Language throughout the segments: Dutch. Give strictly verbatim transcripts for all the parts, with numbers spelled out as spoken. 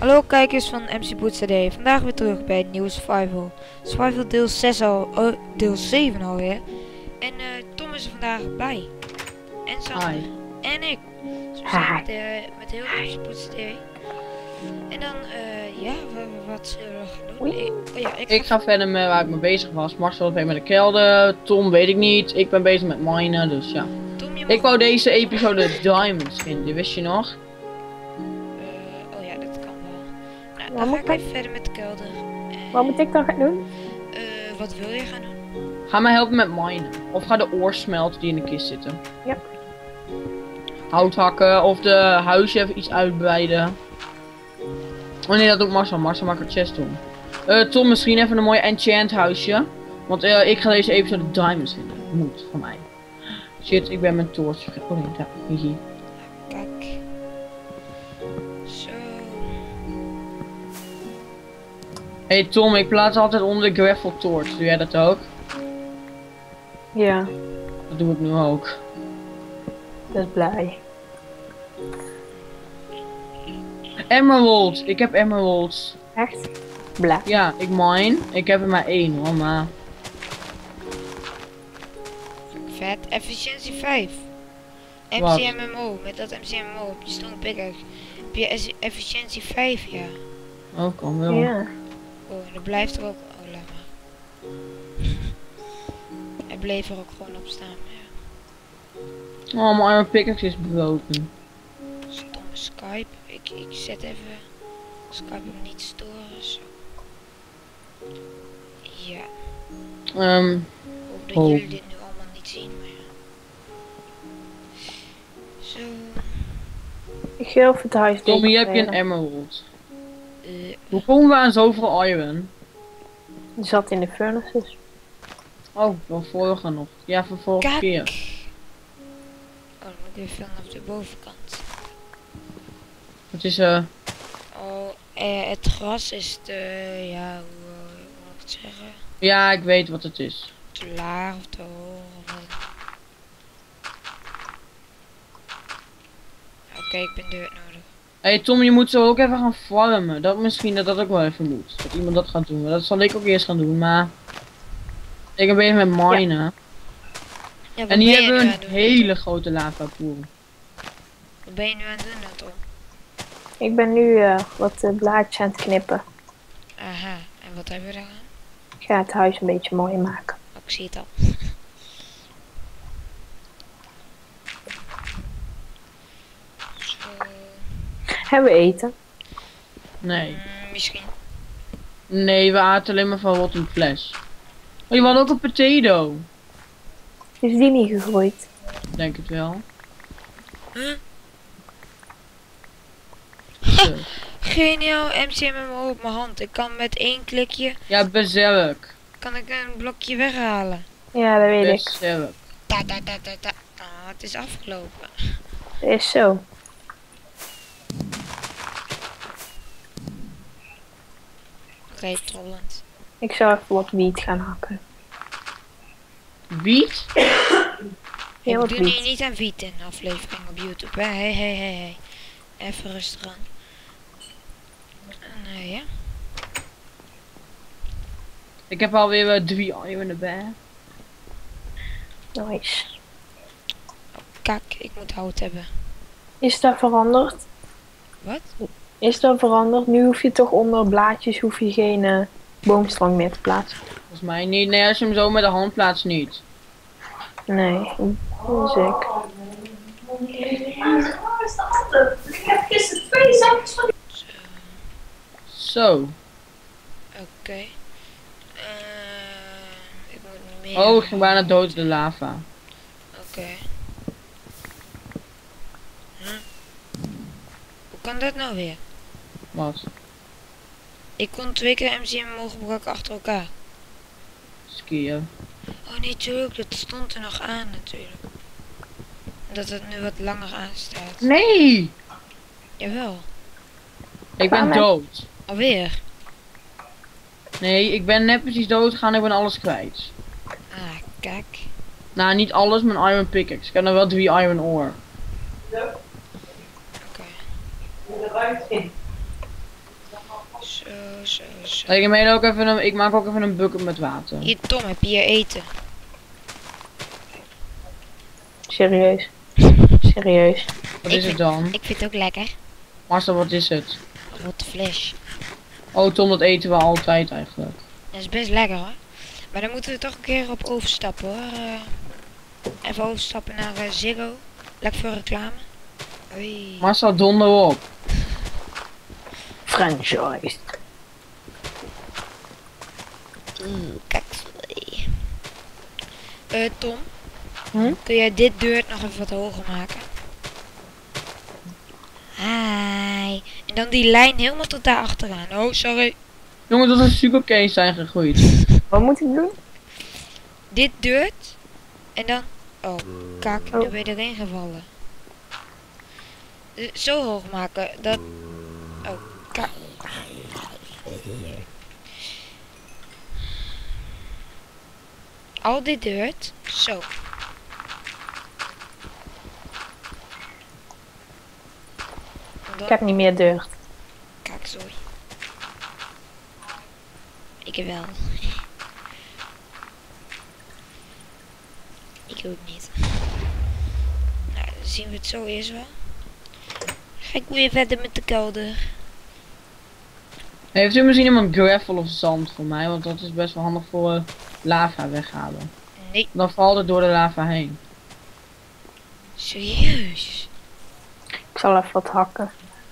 Hallo kijkers van M C Boots T D. Vandaag weer terug bij het nieuwe Survival. Survival deel zes al, oh, deel zeven alweer. En uh, Tom is er vandaag bij. En Sander. Hi. En ik. Dus we zijn met, uh, met heel veel M C Boots T D. En dan, uh, ja, wat zullen we gaan doen? Ik, oh ja, ik, ik ga verder met waar ik mee bezig was. Marcel ben met de kelder. Tom weet ik niet. Ik ben bezig met minen, dus ja. Tom, je ik wou deze episode diamonds vinden, wist je nog? Uh, oh ja, dat kan wel. Nou, dan ga ik even verder met de kelder. En, wat moet ik dan gaan doen? Uh, wat wil je gaan doen? Ga mij helpen met minen. Of ga de oor smelten die in de kist zitten. Ja. Hout hakken of de huisje even iets uitbreiden. Oh nee, dat doet Marcel. Marcel maakt een chest doen. Uh, Tom, misschien even een mooi enchant huisje. Want uh, ik ga deze episode diamonds vinden. Moet, van mij. Shit, ik ben mijn torch vergeten. Oh nee, daar. Hihi. Kijk. Zo. Hey Tom, ik plaats altijd onder de gravel torch. Doe jij dat ook? Ja. Dat doe ik nu ook. Dat is blij. Emeralds, ik heb emeralds. Echt? Blij. Ja, ik mine. Ik heb er maar één hoor, maar... Vet, efficiëntie vijf. M C M M O, met dat M C M M O op je stone pickaxe heb je efficiëntie vijf, ja. Oh, kan wel. Ja. Oh, en er blijft er ook... Oh, laat maar. Hij bleef er ook gewoon op staan, ja. Oh, mijn iron pickaxe is broken. Stomme Skype. Ik, ik zet even... Skype hem niet storen, zo. Ja. Um, Ik hoop dat oh. jullie dit nu allemaal niet zien, maar ja. Zo. Ik ga even het huis Tom, hier heb je een emerald. Uh, Hoe komen we aan zoveel iron? Die zat in de furnaces. Oh, wel vorige nog. Ja, voor vorige Kijk. keer. Oh, dan moet ik even vanaf de bovenkant. Het is eh... Uh... Oh, eh, het gras is te... Ja, hoe, hoe moet ik het zeggen? Ja, ik weet wat het is. Te laag of te hoog of wat. Oké, okay, ik ben dirt nodig. Hey Tom, je moet zo ook even gaan farmen. Dat misschien dat dat ook wel even moet. Dat iemand dat gaat doen. Maar dat zal ik ook eerst gaan doen, maar... Ik ben bezig met minen. Ja. Ja, en hier hebben we een hele grote lava pool. Wat ben je nu aan het doen dan, Tom? Ik ben nu uh, wat uh, blaadjes aan het knippen. Aha, en wat hebben we gedaan? Ik ga het huis een beetje mooi maken. Oh, ik zie het al. Zo. Hebben we eten? Nee. Mm, misschien. Nee, we aten alleen maar van rotten fles. Oh, je had ook een potato. Is die niet gegroeid? Denk het wel. Huh? Geniaal, M C M M O op mijn hand. Ik kan met één klikje... Ja, berserk. Kan ik een blokje weghalen. Ja, dat weet berserk. ik. Ta ta ta ta ta. Ah, het is afgelopen. Dat is zo. Oké, okay, trollend. ik zou even wat wiet gaan hakken. Wiet? Ja, ik wat doe wiet. hier niet aan wiet in de aflevering op YouTube. Hé, hé, hé, hé. Even rustig aan. En, uh, ja. Ik heb alweer uh, drie iron erbij. Nice. Oh, kak, ik moet hout hebben. Is dat veranderd? Wat? Is dat veranderd? Nu hoef je toch onder blaadjes hoef je geen uh, boomstang meer te plaatsen. Volgens mij niet. Nee, als je hem zo met de hand plaatst niet. Nee, dat is ik. Ik heb gisteren twee zakjes van... Zo. Oké. Okay. Uh, ik moet meer... Oh, ik ging bijna dood in de lava. Oké. Okay. Huh? Hoe kan dat nou weer? Wat? Ik kon twee keer M C M mogen gebruiken achter elkaar. Skiën. Oh nee, tuurlijk, dat stond er nog aan natuurlijk. Dat het nu wat langer aanstaat. Nee! Jawel. Ik ben dood. Alweer? Nee, ik ben net precies dood gegaan, ik ben alles kwijt. Ah, kijk. Nou, niet alles, mijn iron pickaxe. Ik heb nog wel drie iron ore. Oké. de ruimte in. Zo, zo, zo. Ik, meen ook even een, ik maak ook even een bucket met water. Hier, Tom, heb je hier eten? Serieus. Serieus. Wat Ik is het vind- dan? Ik vind het ook lekker. Marcel, wat is het? Wat de fles. Oh Tom, dat eten we altijd eigenlijk. Dat is best lekker hoor. Maar dan moeten we toch een keer op overstappen hoor. Eh, even overstappen naar uh, Ziggo. Lekker voor reclame. Oei. Marcel, donder op. Franchise. Oeh, kijk. Eh Tom, Hm? kun jij dit deur nog even wat hoger maken? Hi. En dan die lijn helemaal tot daar achteraan. Oh, sorry. Jongens, dat is sugarcane zijn gegroeid. Wat moet ik doen? Dit deurt. En dan... Oh, kak. Oh. Nu ben je erin gevallen. Eh, Zo hoog maken. Dat... Oh, kak. Al dit deurt. Zo. En dan- Ik heb niet meer deugd. Kijk, sorry. Ik wel. Ik ook niet. Nou, dan zien we het zo eerst wel. Ga ik weer verder met de kelder. Heeft u misschien iemand gravel of zand voor mij? Want dat is best wel handig voor uh, lava weghalen. Nee, Dan valt het door de lava heen. serieus. Ik zal even wat hakken.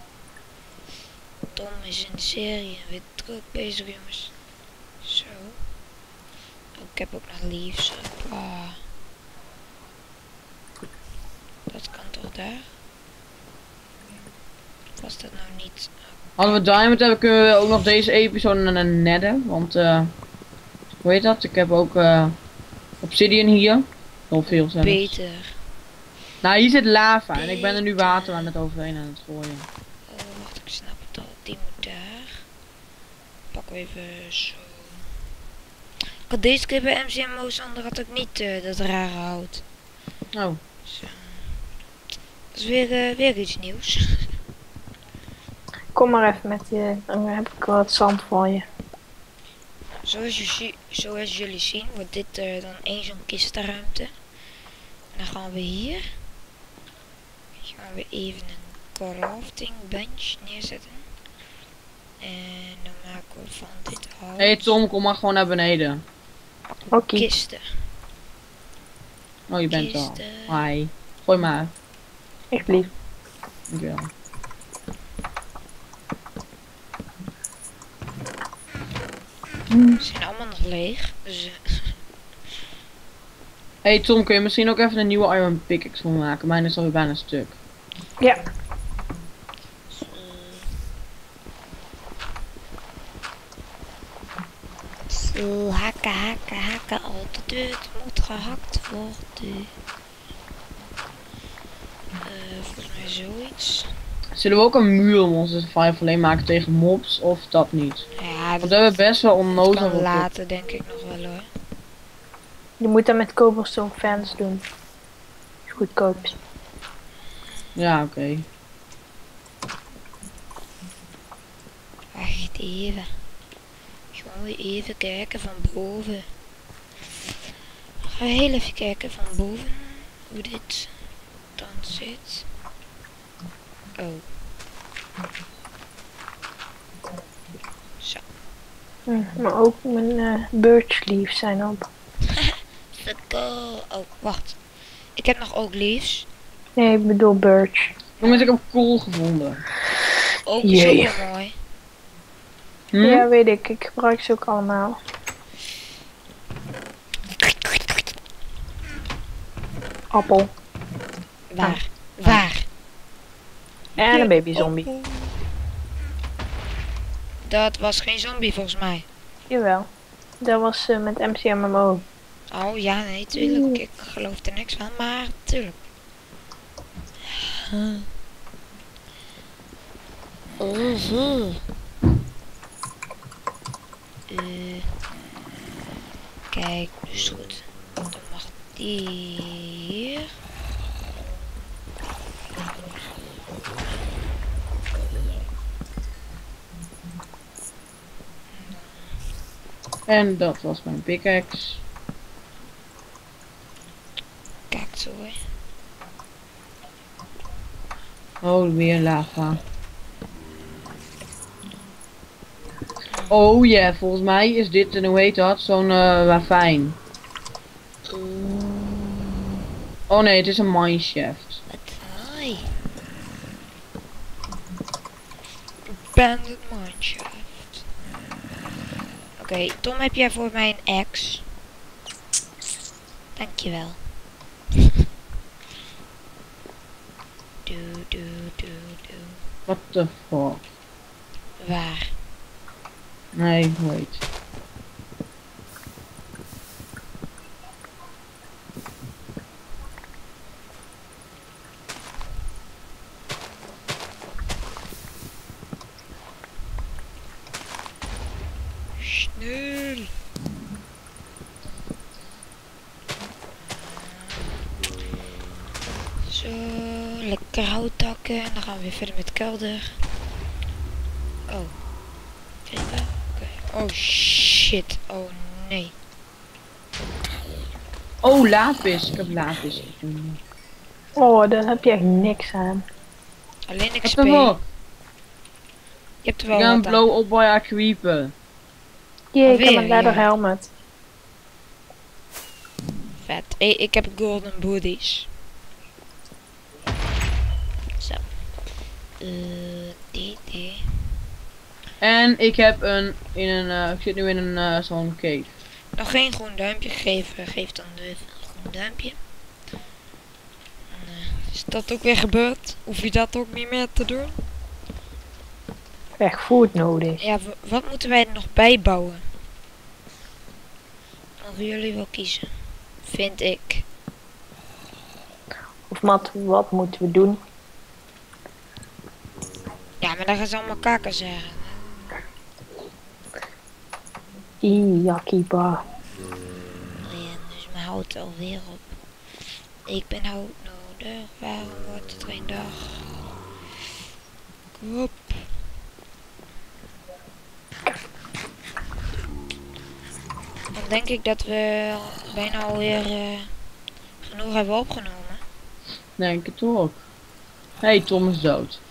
Tom is in de serie en weer druk bezig, jongens. Zo. Oh, ik heb ook nog leaves. Ah. Dat kan toch daar? Was dat nou niet? Hadden we diamond hebben, kunnen we ook nog deze episode naar nedden. Want, eh hoe heet dat? Ik heb ook eh obsidian hier. Heel veel zelfs. Beter. Nou, hier zit lava en ik ben er nu water aan het overheen aan het gooien. Oh, wacht, ik snap het al. Die moet daar. Pakken we even zo. Ik had deze keer bij M C M Mozander had ik niet eh, dat rare hout. Oh, Zo. Dat is weer, eh, weer iets nieuws. Kom maar even met je. Dan heb ik wat zand voor je. Zoals, je zie- zoals jullie zien wordt dit eh, dan één zo'n kistenruimte. En dan gaan we hier. Gaan we even een crafting bench neerzetten. En dan maken we van dit hout hey Tom, kom maar gewoon naar beneden. Oké. kisten. Oh, je bent al. Kisten. Hi. Gooi maar. Echt lief. Dankjewel. Ze zijn allemaal nog leeg. Dus eh, Hey Tom, kun je misschien ook even een nieuwe iron pickaxe voor me maken? Mijn is alweer bijna stuk. Ja. Zo, hakken, hakken, hakken. Altijd het moet gehakt worden. Eh, volgens mij zoiets. Zullen we ook een muur om onze survival alleen maken tegen mobs of dat niet? Ja, Want dat we hebben best wel onnozel. kan later denk ik nog wel hoor. Je moet dat met cobblestone fans doen. Is goedkoop. Ja, oké. Wacht even. Gewoon weer even kijken van boven. Ga heel even kijken van boven hoe dit dan zit. Oh. Zo. Hm, maar ook mijn eh birch leaves zijn op. Go. Oh, wacht. Ik heb nog ook leaves. Nee, ik bedoel birch. Jongens, ik heb kool gevonden. Ook Jee. zo mooi. Hm? Ja, weet ik. Ik gebruik ze ook allemaal. Appel. Waar? Waar? En een baby zombie. Dat was geen zombie volgens mij. Jawel. Dat was eh, met M C M M O. Oh ja, nee, tuurlijk. Ik geloof er niks van, maar tuurlijk. Huh. Oh, Eh, kijk, dus goed. Dan mag die hier. En dat was mijn pickaxe. Kijk zo hè. Oh, weer lava. Oh ja, yeah, volgens mij is dit, en hoe heet dat, zo'n uh, ravijn. Oh nee, het is een mineshaft. Wat saai. Abandoned mineshaft. Oké, okay, Tom, heb jij voor mij een axe? Dankjewel. Doe, doe, doe, doe. What the fuck? Waar? Nee, wait. Snel. Zo, lekker hout hakken en dan gaan we weer verder met kelder. Oh. Kijk daar. Okay. Oh shit. Oh nee. Oh, lapis. Ik heb lapis gevonden. Oh, daar heb je echt niks aan. Alleen Ik X P. heb er wel. Je hebt er Ik wel ga een wat aan. blow op bij haar creeper. Jee, ik heb Alweer, een leather ja. helmet. Vet. Hey, ik heb golden booties. Zo. Eh, die, die. En ik heb een, in een, uh, ik zit nu in een, uh, zo'n cave. Nog geen groen duimpje geven. Geef dan even een groen duimpje. En, uh, is dat ook weer gebeurd? Hoef je dat ook niet meer te doen? Echt food nodig. Ja, w- wat moeten wij er nog bijbouwen? Mogen jullie wel kiezen. Vind ik. Of wat, wat moeten we doen? Ja, maar dan gaan ze allemaal kakken zeggen. Iakiba. Oh ja, dus mijn hout alweer op. Ik ben hout nodig. Waarom wordt het geen dag? Kom op. Dan denk ik dat we bijna alweer uh, genoeg hebben opgenomen. Denk het ook. Hey, Tom is dood.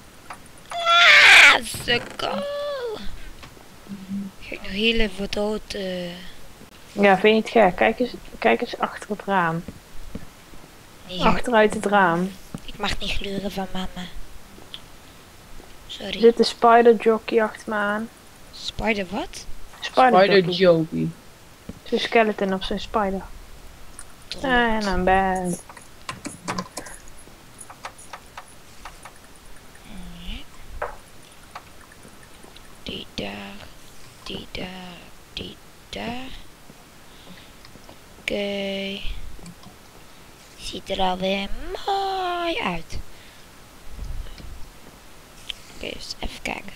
Ah, sukkel! Ga ik nog heel even wat dood. Uh, Ja, vind je het gek? Kijk eens, kijk eens achter het raam. niet Achteruit het raam. Ik mag niet gluren van mama. Sorry. Er zit een spider jockey achter me aan. Spider wat? Spider, Spider jockey. Jockey. Zo'n skeleton of zo'n spider. Tot. En een bed. Die daar, die daar, die daar. Oké. Okay. Ziet er alweer mooi uit. Oké, okay, dus even kijken.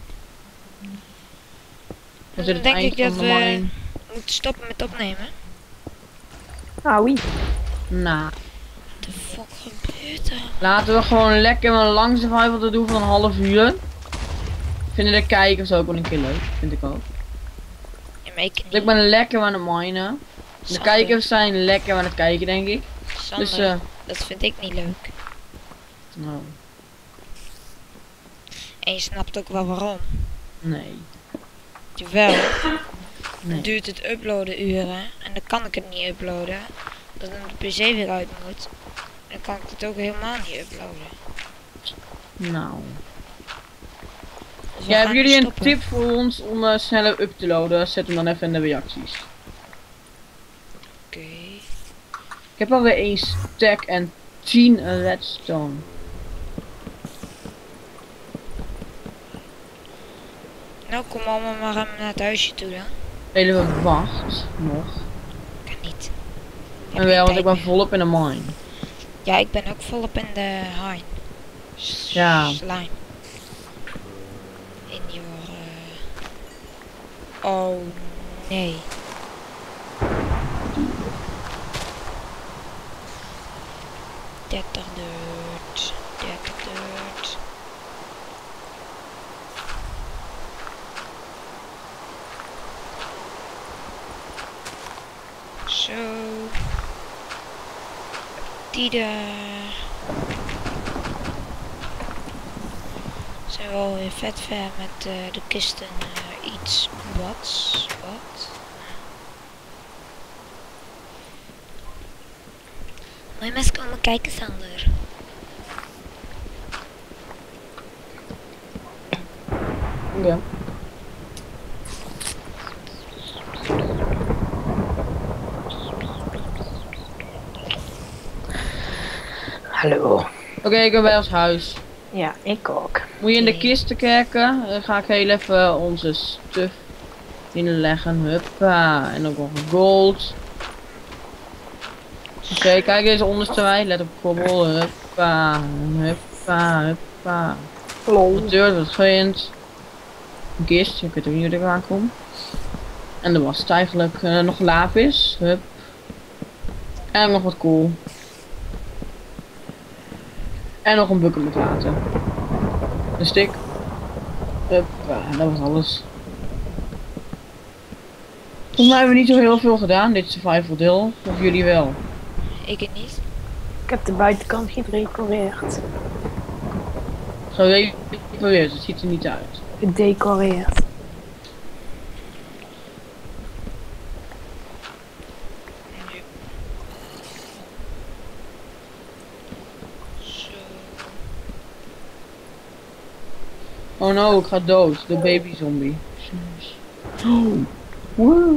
Dat is Dan het denk eind ik dat van de we mine. moeten stoppen met opnemen. Ah, oui. Nou, Wat de fuck gebeurt er? laten we gewoon lekker een lang survival te doen van een half uur. Vinden de kijkers ook wel een keer leuk, vind ik ook. Ja, maar ik, Ik ben lekker aan het minen. De Sander, kijkers zijn lekker aan het kijken, denk ik. Sander, Dus, eh, dat vind ik niet leuk. nou, En je snapt ook wel waarom. nee. Jawel, dan Nee. duurt het uploaden uren. En dan kan ik het niet uploaden. Dat dan de P C weer uit moet. En dan kan ik het ook helemaal niet uploaden. Nou. Dus we Ja, gaan hebben jullie een stoppen. tip voor ons om uh, sneller up te loaden? Zet hem dan even in de reacties. Oké. Ik heb alweer één stack en tien redstone. Nou, kom allemaal maar naar het huisje toe dan. Spelen we wacht nog. Kan niet. Ik heb En wel, geen want tijd ik ben meer. volop in de mine. Ja, ik ben ook volop in de hine. Ja. Slime. In your... Uh... Oh, nee. dertig dirt. dertig dirt. Zo. Die daar. Zijn we alweer vet ver met uh, de kisten uh, iets wat. Wat? Moet je mensen komen kijken, Sander? Ja. Hallo. Oké, okay, ik ben bij ons huis. Ja, ik ook. Moet je in de Oké. kisten kijken? Dan ga ik heel even onze stuff inleggen. Huppa. En ook nog gold. Oké, okay, kijk deze onderste wij. Let op kobbel. Huppa. Huppa. Huppa. Lol. Wat deur, wat gegund. Een kist, ik weet ook niet hoe ik eraan kom. En er was het eigenlijk uh, nog lapis. Hup. En ook nog wat kool. En nog een bucket met water. Een stick. Huppa, dat was alles. Volgens mij hebben we niet zo heel veel gedaan, dit survival deel. Of jullie wel? Ik het niet. Ik heb de buitenkant gedecoreerd. Gerepareerd, het ziet er niet uit. Gedecoreerd. Zo. Oh no, ik ga dood. De baby zombie. Oh. Wow.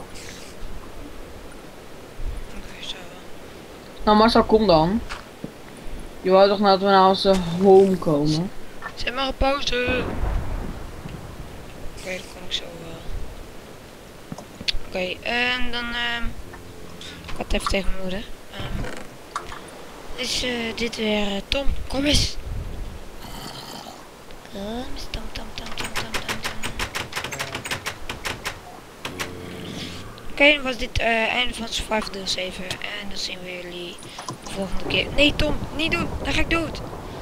Oké, zo. Nou Marcel, kom dan. Je wou toch nou dat we naar onze home komen? Zet maar op pauze. Oké, okay, dat kom ik zo wel. Oké, okay, en dan... Uh, ik had het even tegen mijn moeder. Um, is uh, dit weer... Uh, Tom, kom eens. Kom eens, Tom, Tom, Tom, Tom, Tom, Tom, Tom. Oké, okay, dan was dit uh, einde van Survival deel zeven. En dan zien we jullie de volgende keer. Nee, Tom, niet doen. Dan ga ik dood.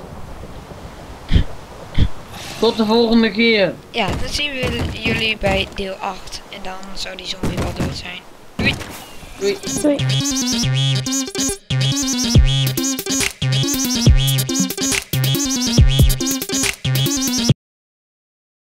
Tot de volgende keer. Ja, dan zien we jullie bij deel acht. En dan zou die zombie wel dood zijn. Doei! Doei. Doei.